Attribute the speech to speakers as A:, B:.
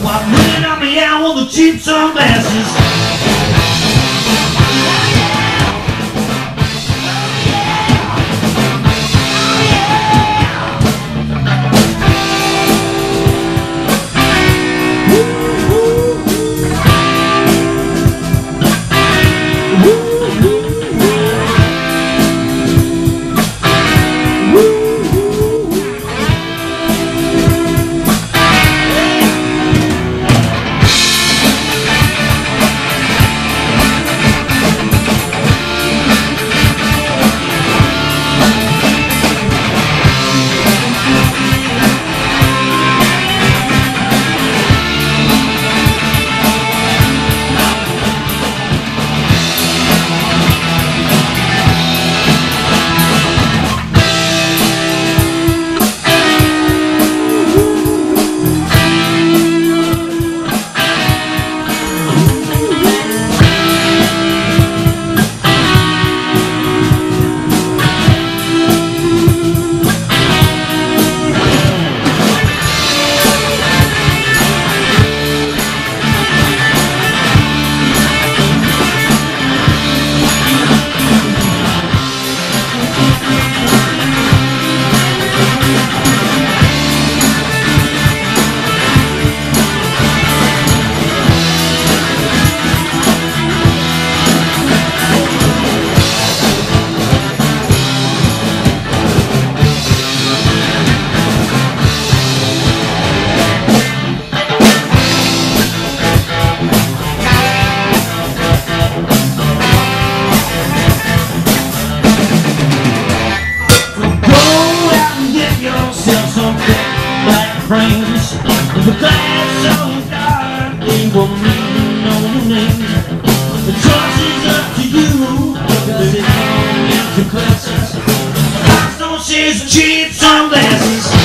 A: I'm looking at me out with the cheap sunglasses. Friends, if the glass so dark, they will mean no name. The choice is up to you, because it comes into classes. I don't see cheap sunglasses.